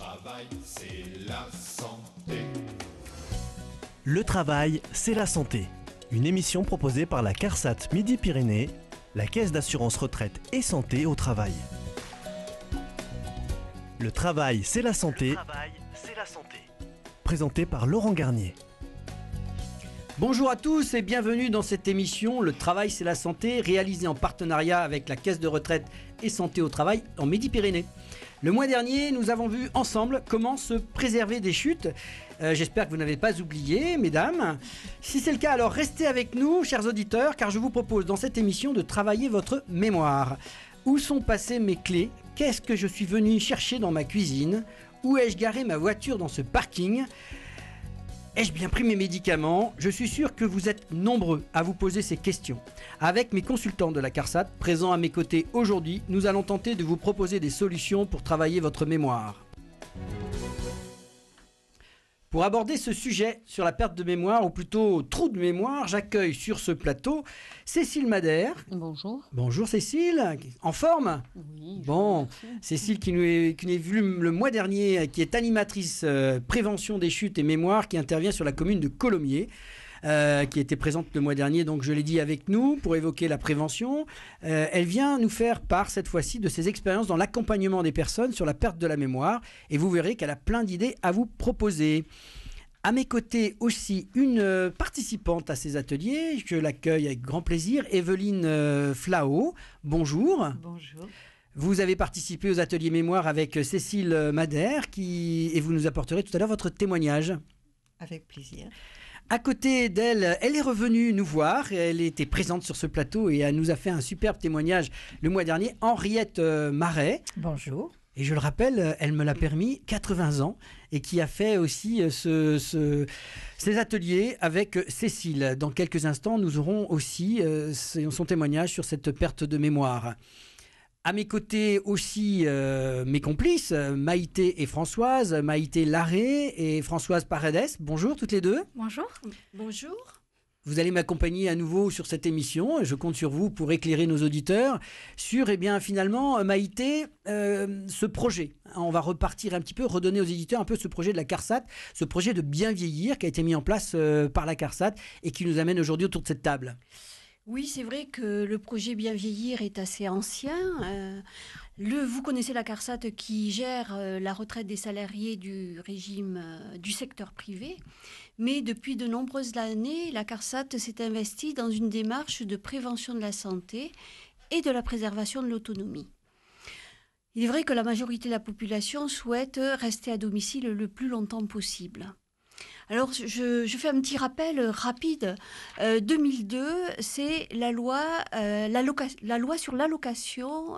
travail, c'est la santé. Le travail, c'est la santé. Une émission proposée par la CARSAT Midi-Pyrénées, la Caisse d'assurance retraite et santé au travail. Le travail, c'est la santé. Présenté par Laurent Garnier. Bonjour à tous et bienvenue dans cette émission Le travail c'est la santé, réalisée en partenariat avec la Caisse de retraite et santé au travail en Midi-Pyrénées. Le mois dernier, nous avons vu ensemble comment se préserver des chutes. J'espère que vous n'avez pas oublié, mesdames. Si c'est le cas, alors restez avec nous, chers auditeurs, car je vous propose dans cette émission de travailler votre mémoire. Où sont passées mes clés? Qu'est-ce que je suis venu chercher dans ma cuisine? Où ai-je garé ma voiture dans ce parking? Ai-je bien pris mes médicaments? Je suis sûr que vous êtes nombreux à vous poser ces questions. Avec mes consultants de la CARSAT, présents à mes côtés aujourd'hui, nous allons tenter de vous proposer des solutions pour travailler votre mémoire. Pour aborder ce sujet sur la perte de mémoire, ou plutôt trou de mémoire, j'accueille sur ce plateau Cécile Madère. Bonjour. Bonjour Cécile, en forme? Oui. Bon, Cécile qui nous est venue le mois dernier, qui est animatrice prévention des chutes et mémoire, qui intervient sur la commune de Colomiers. Qui était présente le mois dernier, donc je l'ai dit, avec nous pour évoquer la prévention. Elle vient nous faire part cette fois-ci de ses expériences dans l'accompagnement des personnes sur la perte de la mémoire, et vous verrez qu'elle a plein d'idées à vous proposer. À mes côtés aussi une participante à ces ateliers, je l'accueille avec grand plaisir, Evelyne Flao. Bonjour. Bonjour. Vous avez participé aux ateliers mémoire avec Cécile Madère et vous nous apporterez tout à l'heure votre témoignage. Avec plaisir. À côté d'elle, elle est revenue nous voir, elle était présente sur ce plateau et elle nous a fait un superbe témoignage le mois dernier, Henriette Marais. Bonjour. Et je le rappelle, elle me l'a permis, 80 ans, et qui a fait aussi ces ateliers avec Cécile. Dans quelques instants, nous aurons aussi son témoignage sur cette perte de mémoire. À mes côtés aussi mes complices, Maïté et Françoise, Maïté Larré et Françoise Paredes. Bonjour toutes les deux. Bonjour. Bonjour. Vous allez m'accompagner à nouveau sur cette émission. Je compte sur vous pour éclairer nos auditeurs sur, finalement, Maïté, ce projet. On va repartir un petit peu, redonner aux éditeurs un peu ce projet de la CARSAT, ce projet de bien vieillir qui a été mis en place par la CARSAT et qui nous amène aujourd'hui autour de cette table. Oui, c'est vrai que le projet Bien Vieillir est assez ancien. Vous connaissez la CARSAT qui gère la retraite des salariés du régime du secteur privé. Mais depuis de nombreuses années, la CARSAT s'est investie dans une démarche de prévention de la santé et de la préservation de l'autonomie. Il est vrai que la majorité de la population souhaite rester à domicile le plus longtemps possible. Alors, je fais un petit rappel rapide. 2002, c'est la loi sur l'allocation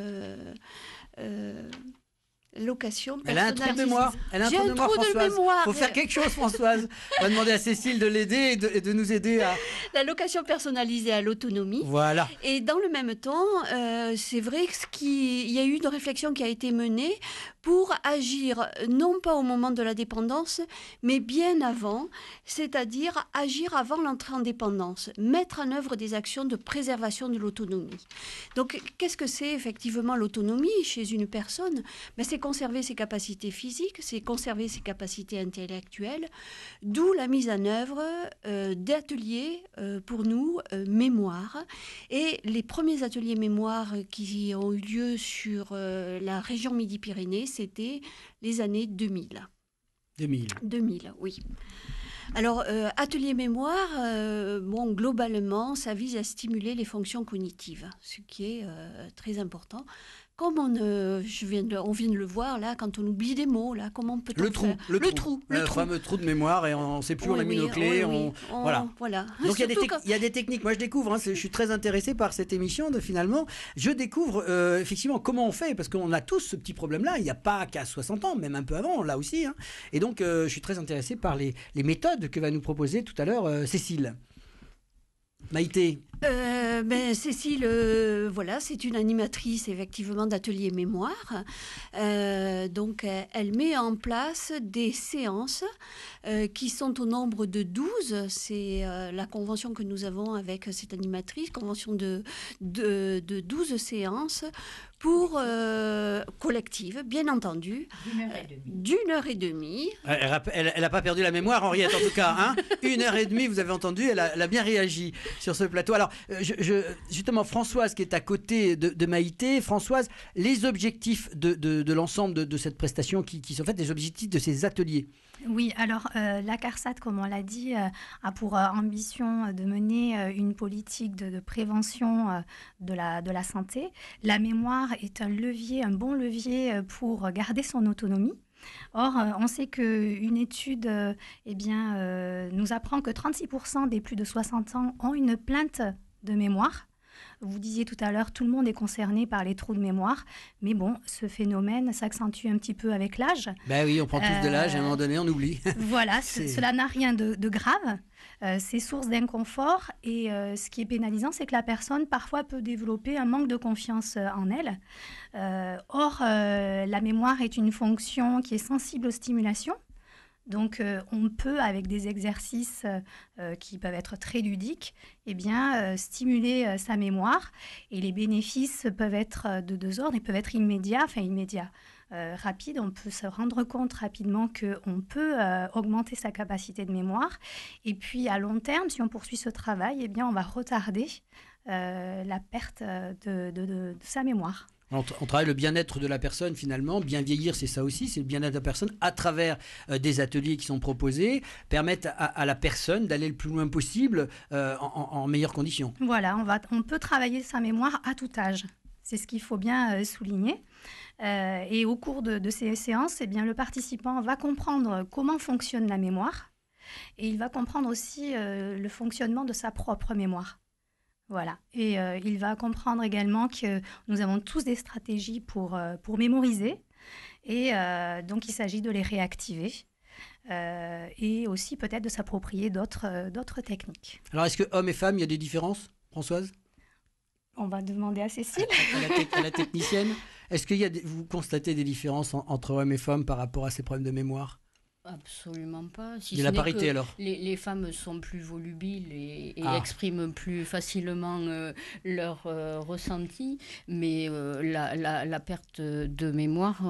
location Elle a un trou de mémoire. J'ai un trou de mémoire. Il faut faire quelque chose, Françoise. On va demander à Cécile de l'aider et de nous aider à... L'allocation personnalisée à l'autonomie. Voilà. Et dans le même temps, c'est vrai qu'il y a eu une réflexion qui a été menée pour agir, non pas au moment de la dépendance, mais bien avant, c'est-à-dire agir avant l'entrée en dépendance, mettre en œuvre des actions de préservation de l'autonomie. Donc, qu'est-ce que c'est effectivement l'autonomie chez une personne? C'est conserver ses capacités physiques, c'est conserver ses capacités intellectuelles, d'où la mise en œuvre d'ateliers, pour nous, mémoire. Et les premiers ateliers mémoire qui ont eu lieu sur la région Midi-Pyrénées, c'était les années 2000. 2000, oui. Alors, atelier mémoire, globalement, ça vise à stimuler les fonctions cognitives, ce qui est très important. Comme on vient de le voir là, quand on oublie des mots, là, comment peut-on faire le fameux trou de mémoire et on ne sait plus, on a mis nos clés. Voilà. Donc il y a des techniques. Moi je découvre, je suis très intéressé par cette émission finalement. Je découvre effectivement comment on fait, parce qu'on a tous ce petit problème-là. Il n'y a pas qu'à 60 ans, même un peu avant, là aussi. Et donc je suis très intéressé par les méthodes que va nous proposer tout à l'heure Cécile. Maïté. Cécile, c'est une animatrice effectivement d'atelier mémoire. Donc, elle met en place des séances qui sont au nombre de 12. C'est la convention que nous avons avec cette animatrice, convention de 12 séances pour collective, bien entendu, d'1 heure et demie. Elle n'a pas perdu la mémoire, Henriette, en tout cas. Hein. 1 heure et demie, vous avez entendu, elle a bien réagi sur ce plateau. Alors, justement, Françoise, qui est à côté de Maïté. Françoise, les objectifs de l'ensemble de cette prestation qui sont faites, les objectifs de ces ateliers. Oui, alors la CARSAT, comme on l'a dit, a pour ambition de mener une politique de prévention de la santé. La mémoire est un bon levier pour garder son autonomie. Or, on sait qu'une étude nous apprend que 36% des plus de 60 ans ont une plainte de mémoire. Vous disiez tout à l'heure, tout le monde est concerné par les trous de mémoire. Mais bon, ce phénomène s'accentue un petit peu avec l'âge. Ben oui, on prend tous de l'âge et à un moment donné, on oublie. Voilà, cela n'a rien de grave. C'est source d'inconfort. Et ce qui est pénalisant, c'est que la personne, parfois, peut développer un manque de confiance en elle. Or, la mémoire est une fonction qui est sensible aux stimulations. Donc, on peut, avec des exercices qui peuvent être très ludiques, stimuler sa mémoire. Et les bénéfices peuvent être de deux ordres. Ils peuvent être immédiats, rapides. On peut se rendre compte rapidement qu'on peut augmenter sa capacité de mémoire. Et puis, à long terme, si on poursuit ce travail, on va retarder la perte de sa mémoire. On travaille le bien-être de la personne finalement, bien vieillir c'est ça aussi, c'est le bien-être de la personne à travers des ateliers qui sont proposés, permettent à la personne d'aller le plus loin possible en meilleures conditions. Voilà, on peut travailler sa mémoire à tout âge, c'est ce qu'il faut bien souligner. Et au cours de ces séances, le participant va comprendre comment fonctionne la mémoire et il va comprendre aussi le fonctionnement de sa propre mémoire. Voilà, et il va comprendre également que nous avons tous des stratégies pour mémoriser, et donc il s'agit de les réactiver, et aussi peut-être de s'approprier d'autres techniques. Alors est-ce que hommes et femmes, il y a des différences, Françoise ? On va demander à Cécile. à la technicienne. Est-ce que vous constatez des différences entre hommes et femmes par rapport à ces problèmes de mémoire ? Absolument pas. Il y a la parité alors. Les femmes sont plus volubiles et expriment plus facilement leur ressenti, mais la perte de mémoire,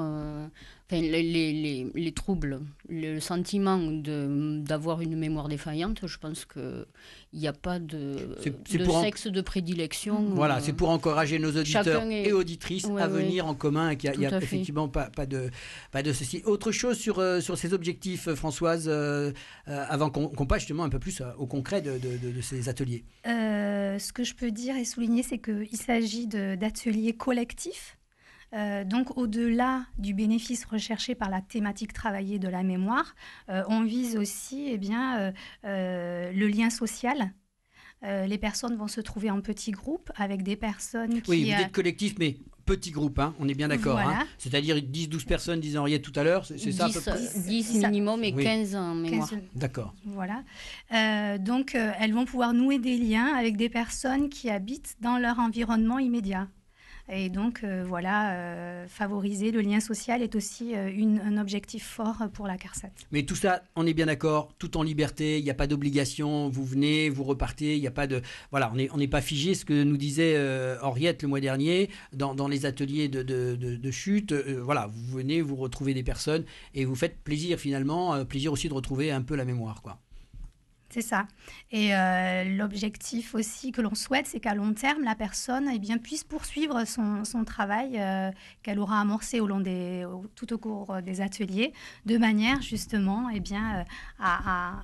les troubles, le sentiment d'avoir une mémoire défaillante, je pense qu'il n'y a pas de sexe de prédilection. Voilà, c'est pour encourager nos auditeurs et auditrices à venir en commun et qu'il n'y a effectivement pas de ceci. Autre chose sur ces objectifs, Françoise, avant qu'on passe justement un peu plus au concret de ces ateliers. Ce que je peux dire et souligner, c'est qu'il s'agit d'ateliers collectifs. Donc, au-delà du bénéfice recherché par la thématique travaillée de la mémoire, on vise aussi le lien social. Les personnes vont se trouver en petits groupes avec des personnes qui... Oui, vous dites collectif, mais petit groupe, hein, on est bien d'accord. Voilà. Hein, c'est-à-dire 10-12 personnes, disait Henriette tout à l'heure, c'est ça à peu près 10 minimum et 15 en mémoire. 15, d'accord. Voilà. Donc, elles vont pouvoir nouer des liens avec des personnes qui habitent dans leur environnement immédiat. Et donc, favoriser le lien social est aussi un objectif fort pour la CARSAT. Mais tout ça, on est bien d'accord, tout en liberté, il n'y a pas d'obligation, vous venez, vous repartez, il n'y a pas de... Voilà, on n'est pas figé, ce que nous disait Henriette le mois dernier, dans les ateliers de chute, voilà, vous venez, vous retrouvez des personnes et vous faites plaisir finalement, plaisir aussi de retrouver un peu la mémoire, quoi. C'est ça. Et l'objectif aussi que l'on souhaite, c'est qu'à long terme, la personne puisse poursuivre son travail qu'elle aura amorcé tout au cours des ateliers, de manière justement à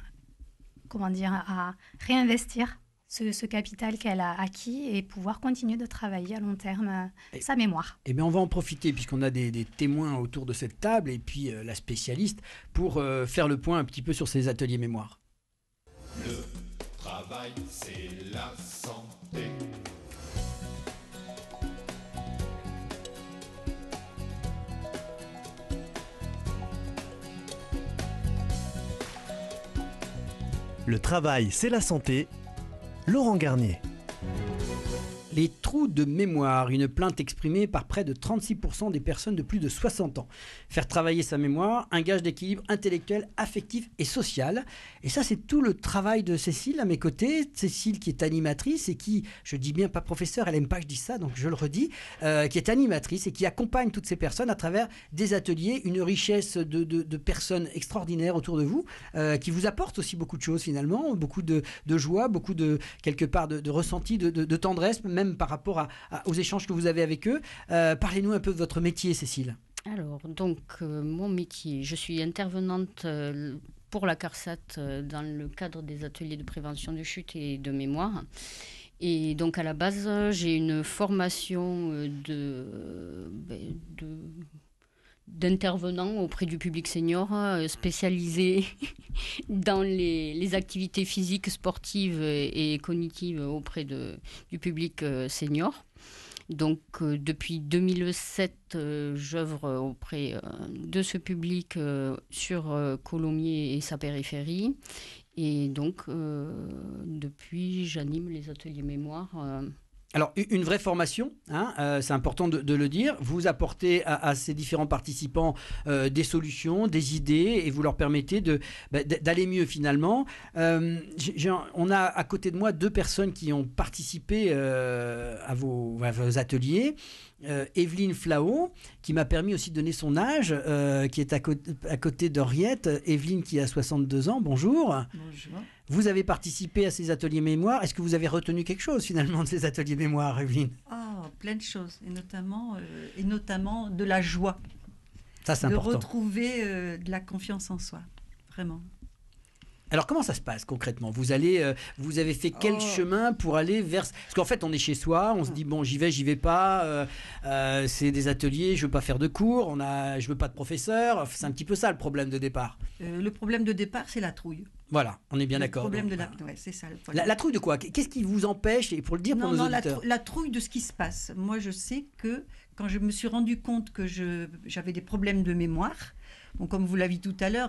réinvestir ce capital qu'elle a acquis et pouvoir continuer de travailler à long terme sa mémoire. Eh bien, on va en profiter puisqu'on a des témoins autour de cette table et puis la spécialiste pour faire le point un petit peu sur ces ateliers mémoire. Le travail, c'est la santé. Le travail, c'est la santé. Laurent Garnier. Les trous de mémoire, une plainte exprimée par près de 36% des personnes de plus de 60 ans. Faire travailler sa mémoire, un gage d'équilibre intellectuel, affectif et social. Et ça, c'est tout le travail de Cécile à mes côtés. Cécile qui est animatrice et qui, je dis bien pas professeur, elle aime pas que je dise ça, donc je le redis, qui est animatrice et qui accompagne toutes ces personnes à travers des ateliers, une richesse de personnes extraordinaires autour de vous, qui vous apportent aussi beaucoup de choses finalement, beaucoup de joie, beaucoup de, quelque part, de ressenti, de tendresse, même par rapport aux échanges que vous avez avec eux. Parlez-nous un peu de votre métier, Cécile. Alors, donc, mon métier, je suis intervenante pour la CARSAT dans le cadre des ateliers de prévention de chute et de mémoire. Et donc, à la base, j'ai une formation d'intervenants auprès du public senior spécialisé dans les activités physiques, sportives et cognitives auprès du public senior. Donc depuis 2007, j'œuvre auprès de ce public sur Colomiers et sa périphérie. Et donc depuis, j'anime les ateliers mémoire. Alors, une vraie formation, c'est important de le dire. Vous apportez à ces différents participants des solutions, des idées, et vous leur permettez d'aller mieux finalement. On a à côté de moi 2 personnes qui ont participé à vos ateliers. Evelyne Flao, qui m'a permis aussi de donner son âge, qui est à côté d'Henriette. Evelyne qui a 62 ans, bonjour. Bonjour. Vous avez participé à ces ateliers mémoire. Est-ce que vous avez retenu quelque chose finalement de ces ateliers mémoire, Evelyne ? Plein de choses, et notamment de la joie. Ça, c'est important. De retrouver de la confiance en soi, vraiment. Alors, comment ça se passe concrètement ? Vous avez fait quel chemin pour aller vers... Parce qu'en fait, on est chez soi, on se dit, bon, j'y vais pas, c'est des ateliers, je veux pas faire de cours, je veux pas de professeur, c'est un petit peu ça le problème de départ. Le problème de départ, c'est la trouille. Voilà, on est bien d'accord. C'est ça le problème. La trouille de quoi ? Qu'est-ce qui vous empêche, et pour le dire pour nos auditeurs ? La trouille de ce qui se passe. Moi, je sais que quand je me suis rendu compte que j'avais des problèmes de mémoire, bon, comme vous l'avez dit tout à l'heure,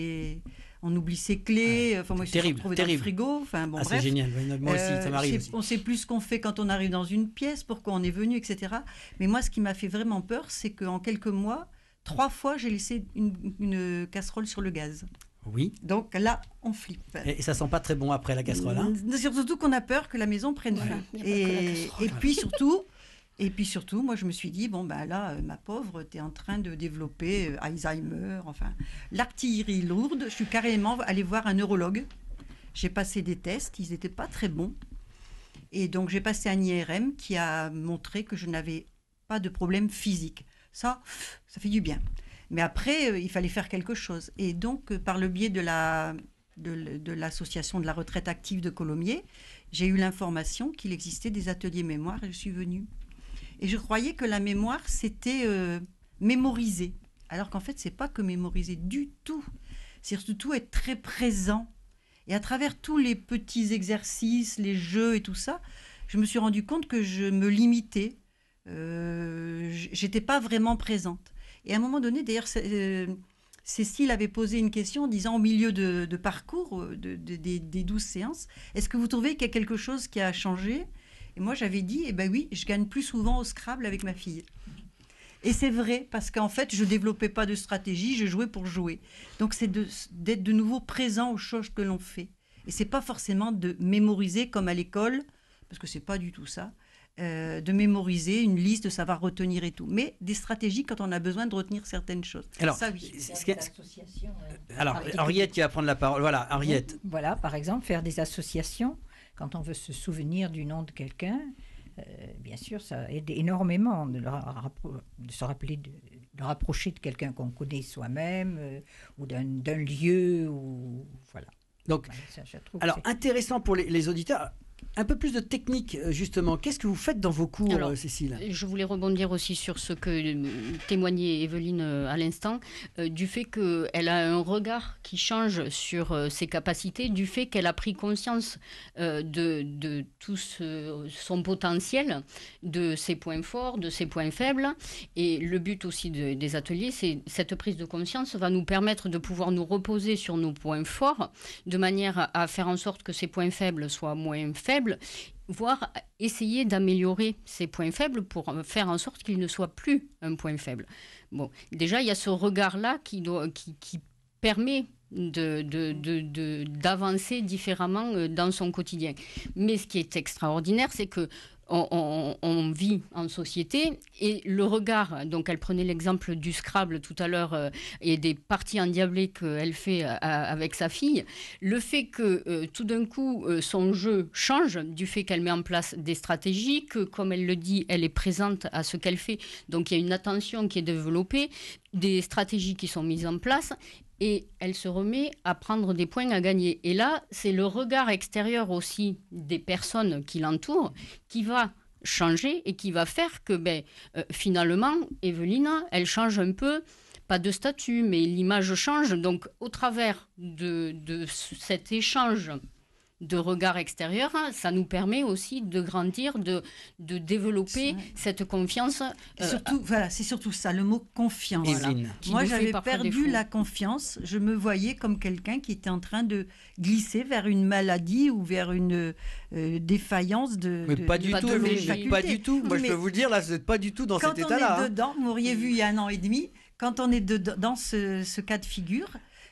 on oublie ses clés. Enfin, moi, je me suis retrouvée dans le frigo. Enfin, bon, bref. C'est génial. Moi aussi, ça m'arrive aussi. On sait plus ce qu'on fait quand on arrive dans une pièce, pourquoi on est venu, etc. Mais moi, ce qui m'a fait vraiment peur, c'est qu'en quelques mois, 3 fois, j'ai laissé une casserole sur le gaz. Oui. Donc là, on flippe. Et ça sent pas très bon après la casserole. Surtout qu'on a peur que la maison prenne feu. Et puis surtout, moi je me suis dit, bon ben là, ma pauvre, tu es en train de développer Alzheimer, enfin, l'artillerie lourde. Je suis carrément allée voir un neurologue. J'ai passé des tests, ils n'étaient pas très bons. Et donc j'ai passé un IRM qui a montré que je n'avais pas de problème physique. Ça fait du bien. Mais après, il fallait faire quelque chose. Et donc, par le biais de l'association de la retraite active de Colomiers, j'ai eu l'information qu'il existait des ateliers mémoire et je suis venue. Et je croyais que la mémoire, c'était mémoriser. Alors qu'en fait, c'est pas que mémoriser du tout. C'est surtout être très présent. Et à travers tous les petits exercices, les jeux et tout ça, je me suis rendu compte que je me limitais. J'étais pas vraiment présente. Et à un moment donné, d'ailleurs, Cécile avait posé une question en disant, au milieu de parcours, des 12 séances, est-ce que vous trouvez qu'il y a quelque chose qui a changé ? Et moi, j'avais dit, oui, je gagne plus souvent au Scrabble avec ma fille. Et c'est vrai, parce qu'en fait, je ne développais pas de stratégie, je jouais pour jouer. Donc, c'est d'être de nouveau présent aux choses que l'on fait. Et ce n'est pas forcément de mémoriser comme à l'école, parce que ce n'est pas du tout ça. De mémoriser une liste, de savoir retenir et tout, mais des stratégies quand on a besoin de retenir certaines choses. Alors, ça, oui. Alors, Henriette qui va prendre la parole. Voilà, Henriette. Voilà, par exemple, faire des associations quand on veut se souvenir du nom de quelqu'un. Bien sûr, ça aide énormément de se rappeler, de rapprocher de quelqu'un qu'on connaît soi-même ou d'un lieu. Ou, voilà. Donc, ça, je trouve intéressant pour les auditeurs. Un peu plus de technique, justement. Qu'est-ce que vous faites dans vos cours, Cécile ? Je voulais rebondir aussi sur ce que témoignait Evelyne à l'instant, du fait qu'elle a un regard qui change sur ses capacités, du fait qu'elle a pris conscience de tout son potentiel, de ses points forts, de ses points faibles. Et le but aussi des ateliers, c'est cette prise de conscience va nous permettre de pouvoir nous reposer sur nos points forts, de manière à faire en sorte que ces points faibles soient moins faibles, faibles, voire essayer d'améliorer ces points faibles pour faire en sorte qu'ils ne soient plus un point faible. Bon, déjà, il y a ce regard-là qui permet d'avancer différemment dans son quotidien. Mais ce qui est extraordinaire, c'est que on vit en société et le regard, donc elle prenait l'exemple du Scrabble tout à l'heure et des parties endiablées qu'elle fait avec sa fille, le fait que tout d'un coup son jeu change du fait qu'elle met en place des stratégies, que comme elle le dit, elle est présente à ce qu'elle fait, donc il y a une attention qui est développée, des stratégies qui sont mises en place et elle se remet à prendre des points à gagner. Et là, c'est le regard extérieur aussi des personnes qui l'entourent qui va changer et qui va faire que finalement, Evelyne, elle change un peu, pas de statut, mais l'image change. Donc, au travers de cet échange de regard extérieur, ça nous permet aussi de grandir, de développer cette confiance. Surtout, voilà, c'est surtout ça, le mot confiance. Evelyne. Moi, j'avais perdu la confiance. Je me voyais comme quelqu'un qui était en train de glisser vers une maladie ou vers une défaillance de. Mais pas du tout, Evelyne, pas du tout. Moi, Mais je peux vous le dire, là, vous n'êtes pas du tout dans cet état-là. Quand on est dedans, vous m'auriez vu il y a 1 an et demi, quand on est dans ce cas de figure,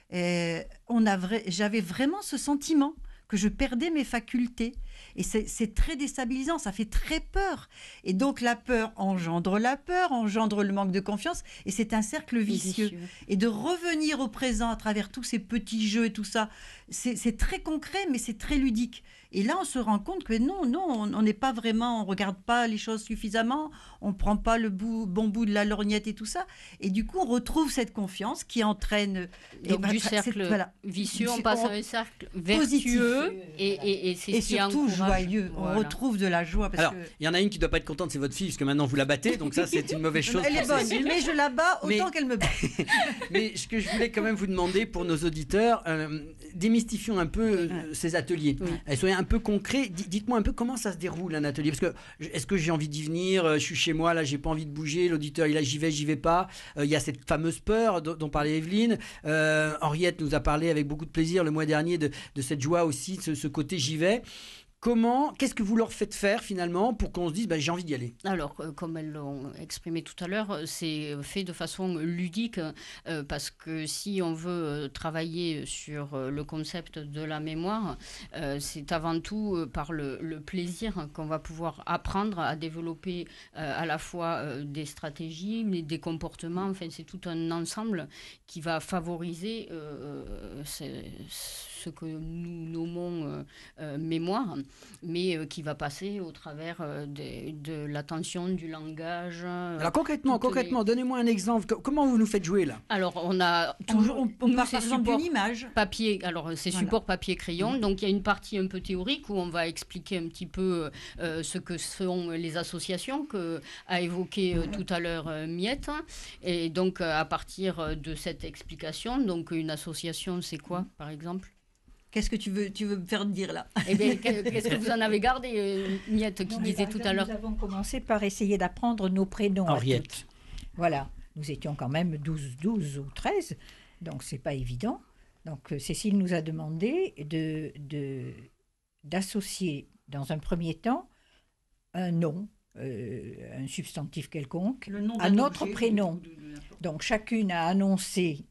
j'avais vraiment ce sentiment que je perdais mes facultés. Et c'est très déstabilisant, ça fait très peur. Et donc la peur engendre le manque de confiance, et c'est un cercle vicieux. Et de revenir au présent à travers tous ces petits jeux et tout ça, c'est très concret, mais c'est très ludique. Et là, on se rend compte que non, on n'est pas vraiment, on regarde pas les choses suffisamment, on prend pas le bon bout de la lorgnette et tout ça. Et du coup, on retrouve cette confiance qui entraîne... Donc du cercle vicieux, on passe à un cercle vertueux et c'est et ce qui surtout encourage. joyeux. Voilà. On retrouve de la joie. Parce Alors, que... il y en a une qui ne doit pas être contente, c'est votre fille, parce que maintenant vous la battez, donc ça c'est une mauvaise chose. Elle est pour bonne, Cécile. mais je la bats autant qu'elle me bat. Mais ce que je voulais quand même vous demander pour nos auditeurs, démystifions un peu ces ateliers. Soyez un peu concrets. Dites-moi un peu comment ça se déroule un atelier. Parce que est-ce que j'ai envie d'y venir? Je suis chez moi, là, j'ai pas envie de bouger. L'auditeur, il a j'y vais pas. Il y a cette fameuse peur dont parlait Evelyne. Henriette nous a parlé avec beaucoup de plaisir le mois dernier de cette joie aussi, de ce côté j'y vais. Qu'est-ce que vous leur faites faire finalement pour qu'on se dise j'ai envie d'y aller? Alors, comme elles l'ont exprimé tout à l'heure, c'est fait de façon ludique parce que si on veut travailler sur le concept de la mémoire, c'est avant tout par le plaisir qu'on va pouvoir apprendre à développer à la fois des stratégies, mais des comportements. Enfin, c'est tout un ensemble qui va favoriser ce que nous nommons mémoire, mais qui va passer au travers de l'attention, du langage. Alors concrètement, donnez-moi un exemple. Comment vous nous faites jouer là? Alors on a toujours, on part par exemple d'une image. Papier, alors c'est support papier crayon, donc il y a une partie un peu théorique où on va expliquer un petit peu ce que sont les associations qu'a évoqué tout à l'heure Miette, et donc à partir de cette explication, donc une association c'est quoi par exemple? Qu'est-ce que tu veux me faire dire là? Eh bien, qu'est-ce que vous en avez gardé, Miette, qui disait tout à l'heure? Nous avons commencé par essayer d'apprendre nos prénoms. Henriette. Voilà, nous étions quand même 12 ou 13, donc c'est pas évident. Donc Cécile nous a demandé d'associer dans un premier temps un nom, un substantif quelconque, à notre prénom. Donc chacune a annoncé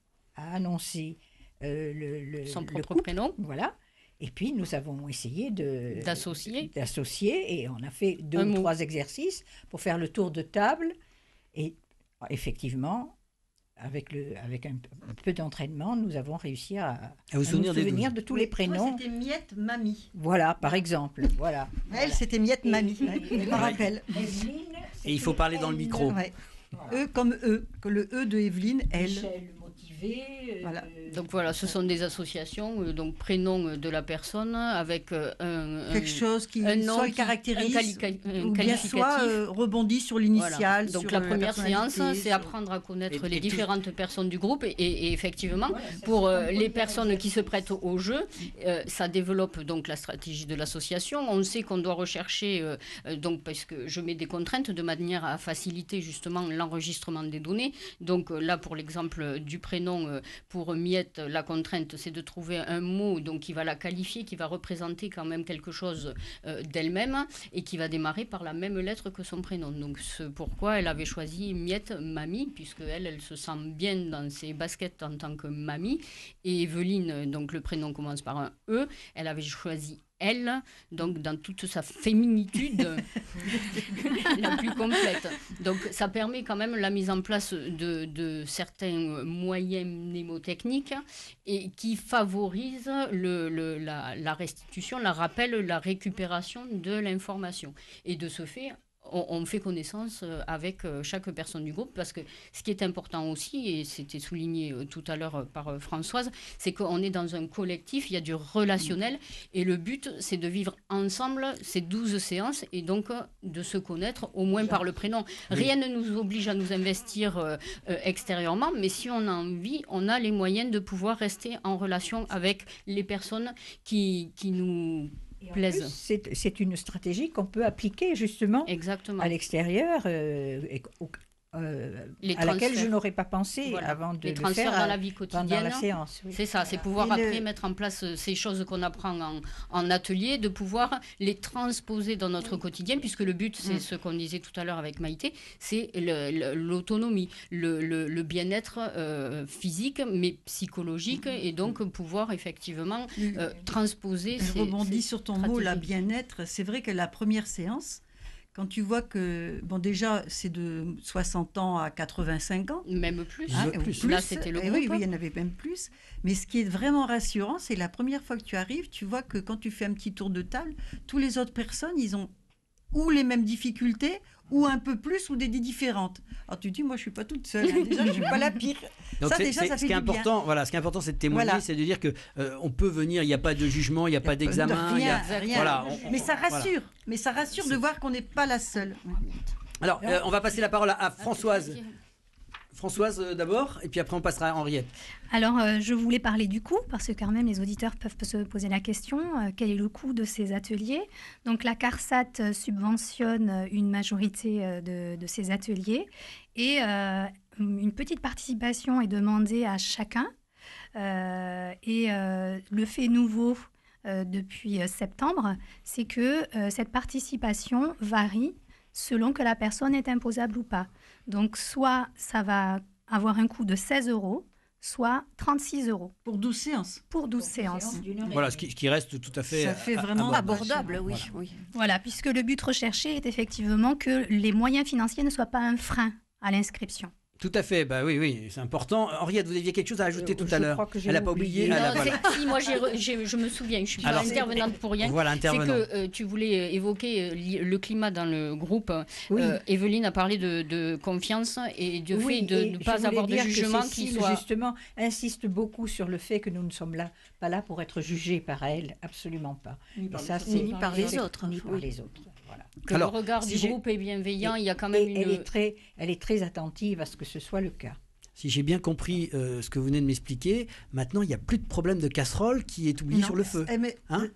son propre couple, prénom. Voilà. Et puis, nous avons essayé d'associer, et on a fait 2 ou 3 exercices pour faire le tour de table. Et effectivement, avec un peu d'entraînement, nous avons réussi à nous souvenir de tous les prénoms. Toi, c'était Miette Mamie. Voilà, par exemple. Voilà. Elle, c'était Miette Mamie. Je me rappelle. Et il faut parler dans le micro. Ouais. Eux comme eux, que le E de Evelyne, elle. Voilà. Donc voilà, ce sont des associations, donc prénom de la personne avec quelque chose qui soit caractérise ou bien soit rebondit sur l'initial. Voilà. Donc la première séance, c'est apprendre à connaître les différentes personnes du groupe et effectivement, pour les personnes qui se prêtent au jeu, ça développe donc la stratégie de l'association. On sait qu'on doit rechercher, donc parce que je mets des contraintes de manière à faciliter justement l'enregistrement des données. Donc là, pour l'exemple du prénom, prénom pour Miette, la contrainte, c'est de trouver un mot donc, qui va la qualifier, qui va représenter quand même quelque chose d'elle-même et qui va démarrer par la même lettre que son prénom. Donc, c'est pourquoi elle avait choisi Miette, mamie, puisque elle se sent bien dans ses baskets en tant que mamie. Et Evelyne, donc le prénom commence par un E, elle avait choisi elle, donc dans toute sa féminitude la plus complète. Donc ça permet quand même la mise en place de certains moyens mnémotechniques et qui favorisent la restitution, la rappel, la récupération de l'information. Et de ce fait, on fait connaissance avec chaque personne du groupe, parce que ce qui est important aussi, et c'était souligné tout à l'heure par Françoise, c'est qu'on est dans un collectif, il y a du relationnel, et le but, c'est de vivre ensemble ces 12 séances, et donc de se connaître au moins par le prénom. Rien ne nous oblige à nous investir extérieurement, mais si on a envie, on a les moyens de pouvoir rester en relation avec les personnes qui nous plaisent. C'est une stratégie qu'on peut appliquer justement Exactement. à l'extérieur, à laquelle je n'aurais pas pensé avant de les le transferts faire dans la vie quotidienne. Pendant la séance. Oui. C'est ça, c'est pouvoir après mettre en place ces choses qu'on apprend en atelier, de pouvoir les transposer dans notre quotidien, puisque le but, c'est ce qu'on disait tout à l'heure avec Maïté, c'est l'autonomie, le bien-être physique, mais psychologique, et donc pouvoir effectivement transposer Je rebondis sur ton mot, la bien-être. C'est vrai que la première séance, quand tu vois que, bon, déjà, c'est de 60 ans à 85 ans. Même plus. Plus. Là, c'était le groupe. Oui, il y en avait même plus. Mais ce qui est vraiment rassurant, c'est la première fois que tu arrives, tu vois que quand tu fais un petit tour de table, toutes les autres personnes, ils ont ou les mêmes difficultés, ou un peu plus, ou des différentes. Alors tu dis, moi, je ne suis pas toute seule. Hein. Déjà, je ne suis pas la pire. Donc ça, déjà, ça fait du bien. Voilà, ce qui est important, c'est de témoigner, c'est de dire que on peut venir, il n'y a pas de jugement, il n'y a pas d'examen. Rien. Voilà, mais ça rassure. Mais ça rassure de voir qu'on n'est pas la seule. Alors, on va passer la parole à Françoise. Françoise d'abord, et puis après on passera à Henriette. Alors, je voulais parler du coût, parce que quand même les auditeurs peuvent se poser la question, quel est le coût de ces ateliers? Donc la CARSAT subventionne une majorité de ces ateliers, et une petite participation est demandée à chacun. Le fait nouveau depuis septembre, c'est que cette participation varie selon que la personne est imposable ou pas. Donc, soit ça va avoir un coût de 16 €, soit 36 €. Pour 12 séances. Pour 12 séances. Voilà, ce qui reste tout à fait, ça fait vraiment abordable, oui. Voilà, puisque le but recherché est effectivement que les moyens financiers ne soient pas un frein à l'inscription. Tout à fait, bah oui, c'est important. Henriette, vous aviez quelque chose à ajouter tout à l'heure. Elle n'a pas oublié. Non, si, moi je me souviens, je ne suis pas intervenante pour rien. Voilà, intervenant. C'est que tu voulais évoquer le climat dans le groupe. Oui. Evelyne a parlé de confiance et du fait de ne pas avoir de jugement qui soit... justement, insiste beaucoup sur le fait que nous ne sommes pas là pour être jugés par elle, absolument pas. Ni par les autres. Ni par les autres. Voilà. Que le regard du groupe est bienveillant, il y a quand même elle est très attentive à ce que ce soit le cas. Si j'ai bien compris ce que vous venez de m'expliquer, maintenant il n'y a plus de problème de casserole qui est oublié sur le feu. Mais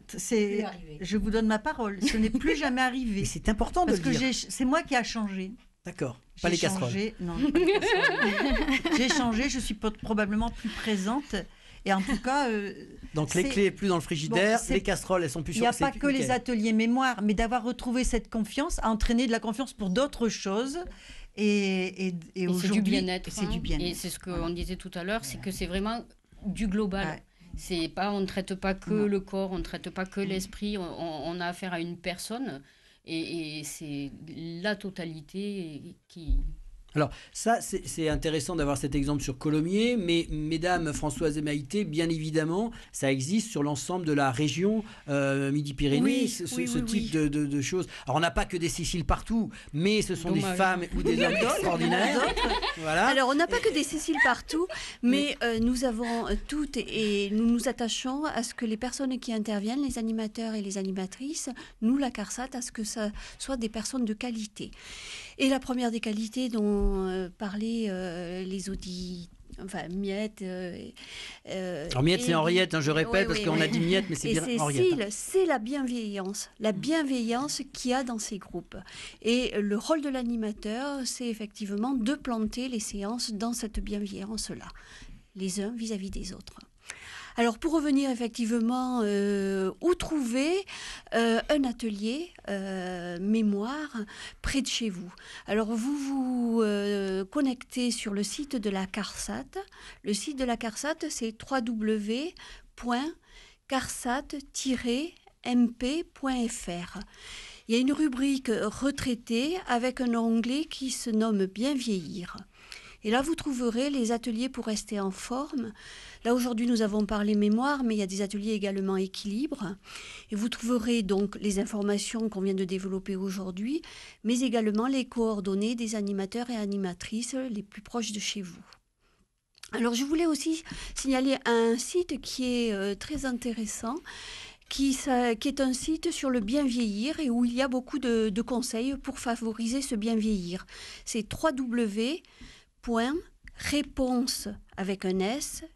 je vous donne ma parole, ce n'est plus jamais arrivé. Et c'est important de le dire. Parce que c'est moi qui a changé. D'accord, pas les casseroles. Non, pas les casseroles. J'ai changé, je suis probablement plus présente. Et en tout cas... donc les clés plus dans le frigidaire, les casseroles, elles sont plus sur le... Il n'y a pas que les ateliers mémoire, mais d'avoir retrouvé cette confiance a entraîné de la confiance pour d'autres choses. Et c'est du bien-être. C'est du bien-être. Et c'est ce qu'on disait tout à l'heure, c'est que c'est vraiment du global. Ouais. C'est pas, on ne traite pas que le corps, on ne traite pas que l'esprit, on a affaire à une personne. Et c'est la totalité qui... Alors ça, c'est intéressant d'avoir cet exemple sur Colomiers, mais mesdames Françoise et Maïté, bien évidemment, ça existe sur l'ensemble de la région Midi-Pyrénées, ce type de choses. Alors on n'a pas que des Céciles partout, mais ce sont des femmes ou des hommes extraordinaires. Voilà. Alors on n'a pas que des Céciles partout, mais nous avons toutes et nous nous attachons à ce que les personnes qui interviennent, les animateurs et les animatrices, nous la CARSAT, à ce que ça soit des personnes de qualité. Et la première des qualités dont parlaient les auditeurs, enfin Miette. Alors Miette, c'est Henriette, je répète, parce qu'on a dit Miette, mais c'est bien Henriette. C'est la bienveillance qu'il y a dans ces groupes. Et le rôle de l'animateur, c'est effectivement de planter les séances dans cette bienveillance-là. les uns vis-à-vis des autres. Alors pour revenir effectivement, où trouver un atelier mémoire près de chez vous? Alors vous vous connectez sur le site de la CARSAT. Le site de la CARSAT, c'est www.carsat-mp.fr. Il y a une rubrique retraité avec un onglet qui se nomme Bien vieillir. Et là, vous trouverez les ateliers pour rester en forme. Là, aujourd'hui, nous avons parlé mémoire, mais il y a des ateliers également équilibre. Et vous trouverez donc les informations qu'on vient de développer aujourd'hui, mais également les coordonnées des animateurs et animatrices les plus proches de chez vous. Alors, je voulais aussi signaler un site qui est très intéressant, qui est un site sur le bien vieillir et où il y a beaucoup de conseils pour favoriser ce bien vieillir. C'est www.réponse avec un S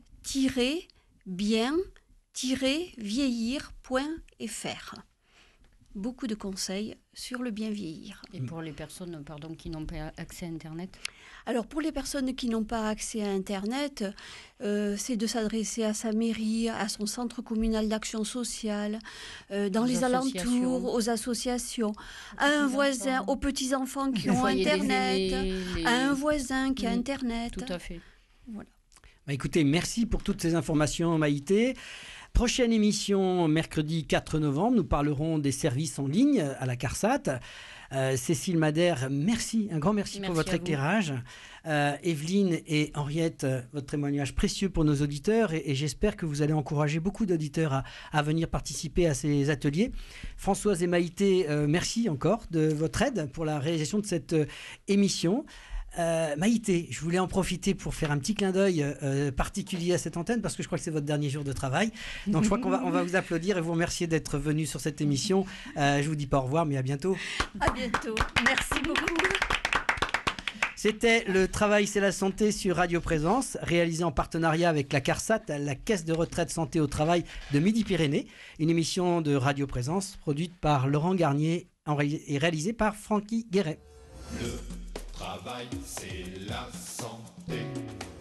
bien-vieillir.fr. Beaucoup de conseils sur le bien vieillir. Et pour les personnes qui n'ont pas accès à Internet? Alors pour les personnes qui n'ont pas accès à Internet, c'est de s'adresser à sa mairie, à son centre communal d'action sociale, dans les alentours, aux associations, à un voisin, aux petits-enfants qui ont Internet, à un voisin qui a Internet. Tout à fait. Voilà. Bah écoutez, merci pour toutes ces informations, Maïté. Prochaine émission, mercredi 4 novembre, nous parlerons des services en ligne à la CARSAT. Cécile Madère, merci, un grand merci pour votre éclairage. Evelyne et Henriette, votre témoignage précieux pour nos auditeurs et j'espère que vous allez encourager beaucoup d'auditeurs à venir participer à ces ateliers. Françoise et Maïté, merci encore de votre aide pour la réalisation de cette émission. Maïté, je voulais en profiter pour faire un petit clin d'œil particulier à cette antenne parce que je crois que c'est votre dernier jour de travail. Donc je crois qu'on va vous applaudir et vous remercier d'être venu sur cette émission. Je vous dis pas au revoir, mais à bientôt. À bientôt. Merci beaucoup. C'était Le Travail, c'est la santé sur Radio Présence, réalisé en partenariat avec la CARSAT, la Caisse de retraite santé au travail de Midi-Pyrénées. Une émission de Radio Présence produite par Laurent Garnier et réalisée par Francky Guéret. Le travail, c'est la santé.